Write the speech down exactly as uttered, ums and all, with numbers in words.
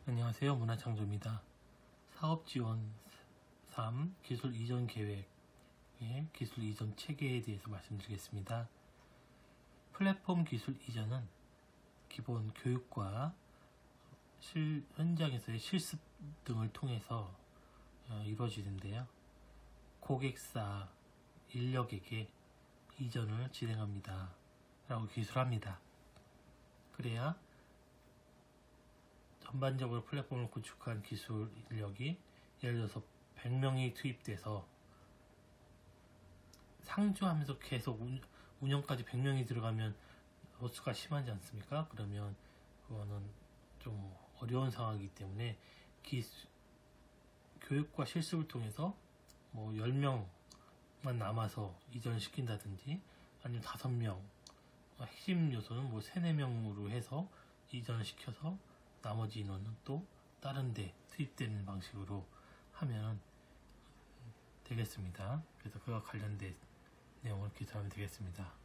안녕하세요. 문화창조입니다. 사업지원 삼 기술 이전 계획의 기술 이전 체계에 대해서 말씀드리겠습니다. 플랫폼 기술 이전은 기본 교육과 실, 현장에서의 실습 등을 통해서 어, 이루어지는데요. 고객사, 인력에게 이전을 진행합니다. 라고 기술합니다. 그래야 전반적으로 플랫폼을 구축한 기술 인력이 예를 들어서 백 명이 투입돼서 상주하면서 계속 운영까지 백 명이 들어가면 로스가 심하지 않습니까? 그러면 그거는 좀 어려운 상황이기 때문에 기술, 교육과 실습을 통해서 뭐 열 명만 남아서 이전을 시킨다든지 아니면 다섯 명, 핵심 요소는 뭐 세네 명으로 해서 이전을 시켜서 나머지 인원은 또 다른 데 투입되는 방식으로 하면 되겠습니다. 그래서 그와 관련된 내용을 기술하면 되겠습니다.